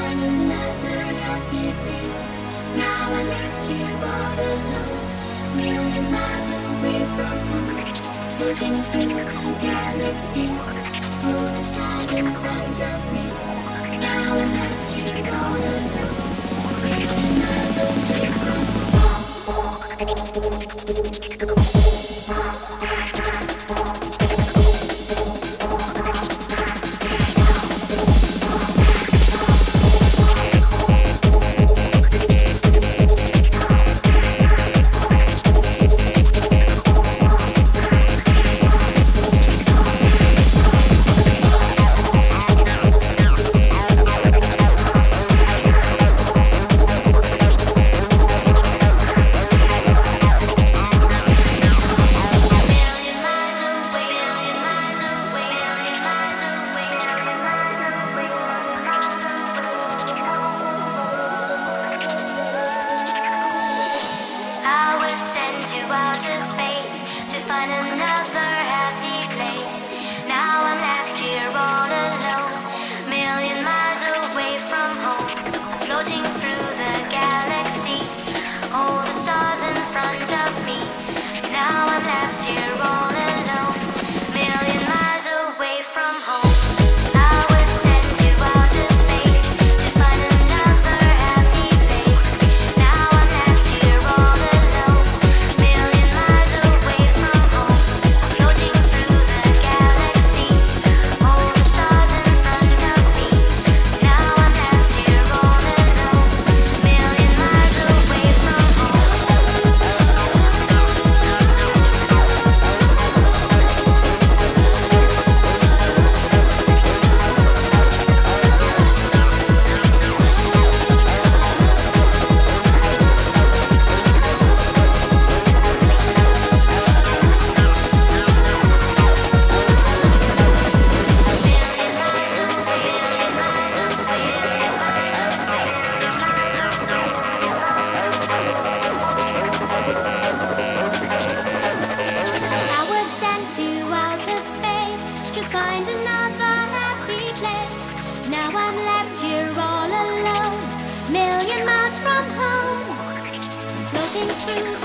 find another happy place. Now I left you all alone, million miles away from home, floating through the galaxy, all the stars in front of me. Now I left you all alone, million miles away from home. To outer space to find another happy place. Now I'm left here all alone, million miles away from home, floating through the galaxy, all the stars in front of me. Now I'm left here all alone, million miles away from home. Find another happy place. Now I'm left here all alone, million miles from home, floating through